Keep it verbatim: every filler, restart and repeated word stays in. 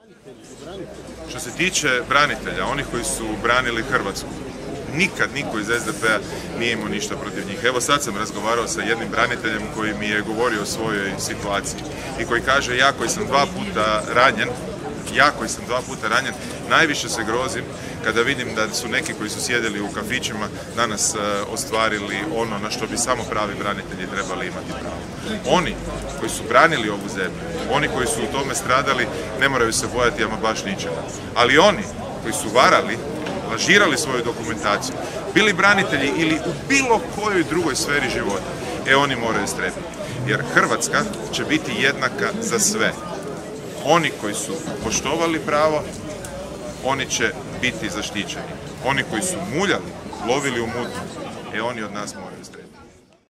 Što se tiče branitelja, onih koji su branili Hrvatsku, nikad niko iz S D P-a nije imao ništa protiv njih. Evo sad sam razgovarao sa jednim braniteljem koji mi je govorio o svojoj situaciji i koji kaže ja koji sam dva puta ranjen, ja koji sam dva puta ranjen, najviše se grozim kada vidim da su neki koji su sjedili u kafićima danas ostvarili ono na što bi samo pravi branitelji trebali imati pravo. Oni koji su branili ovu zemlju, oni koji su u tome stradali, ne moraju se bojati ama baš ničega. Ali oni koji su varali, lažirali svoju dokumentaciju, bili branitelji ili u bilo kojoj drugoj sferi života, e oni moraju strepiti. Jer Hrvatska će biti jednaka za sve. Oni koji su poštovali pravo, oni će biti zaštićeni. Oni koji su muljali, lovili u mutnom, e oni od nas moraju strepiti.